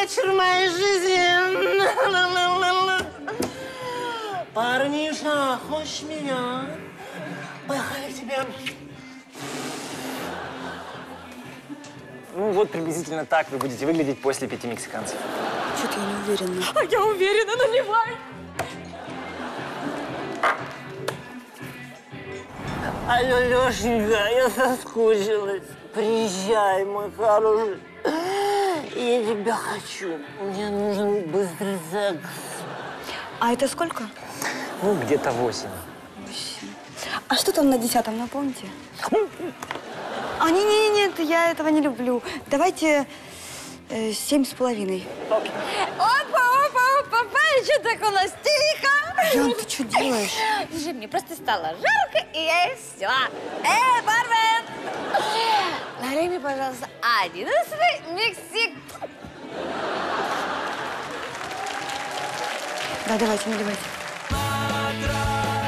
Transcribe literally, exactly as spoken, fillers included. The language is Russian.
вечер моей жизни. Парниша, хочешь меня? Поехали к тебе. Ну вот приблизительно так вы будете выглядеть после пяти мексиканцев. Что-то я не уверена. А я уверена, наливай. Алло, Лешенька, я соскучилась. Приезжай, мой хороший. Я тебя хочу. Мне нужен быстрый секс. А это сколько? Ну, где-то восемь. Восемь. А что там на десятом, напомните? А, не-не-нет, я этого не люблю. Давайте э, семь с половиной. Опа-опа-опа, что так у нас тихо? Ян, ты что делаешь? Слушай, мне просто стало жарко, и я и все. Эй, бармен! Налей мне, пожалуйста, одиннадцатый Мексик. Да, давайте, наливайте.